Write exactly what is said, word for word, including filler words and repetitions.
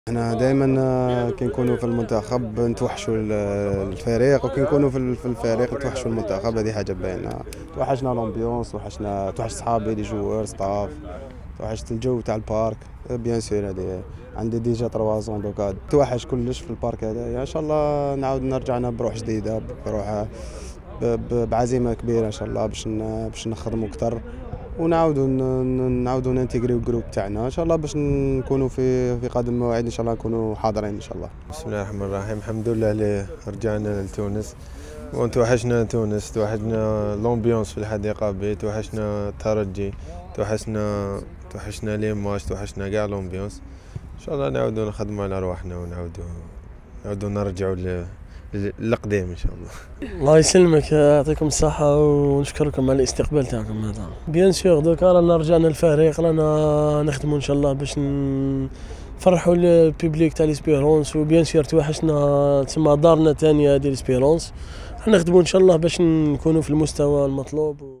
احنا دائما كي نكونوا في المنتخب نتوحشوا الفريق، وكي نكونوا في الفريق نتوحشوا المنتخب. هذه حاجه باينه. توحشنا لومبيونس، توحشنا توحش صحابي لي جوار ستاف، توحشت الجو تاع البارك. بيان سور هذه عندي ديجا تروازون دوكا توحش كلش في البارك هذا. ان شاء الله نعاود نرجعنا بروح جديده، بروح بعزيمه كبيره ان شاء الله باش باش نخدموا اكثر، ونعاودوا نعاودوا ننتجريو الجروب تاعنا ان شاء الله باش نكونوا في في قادم موعد ان شاء الله نكونوا حاضرين ان شاء الله. بسم الله الرحمن الرحيم. الحمد لله اللي رجعنا لتونس، وتوحشنا تونس، توحشنا لومبيونس في الحديقه بي، توحشنا الترجي، توحشنا توحشنا لي ماتش، توحشنا كاع لومبيونس. ان شاء الله نعاودوا نخدموا على رواحنا ونعاودوا نعاودوا نرجعوا للقدام ان شاء الله. الله يسلمك، يعطيكم الصحة ونشكركم على الاستقبال تاعكم هذا. بيان سور دوكا رانا رجعنا الفريق، رانا نخدموا ان شاء الله باش نفرحوا البيبليك تاع ليسبيرونس، وبيان سور توحشنا تسمى دارنا الثانية هذه ليسبيرونس. نخدموا ان شاء الله باش نكونوا في المستوى المطلوب.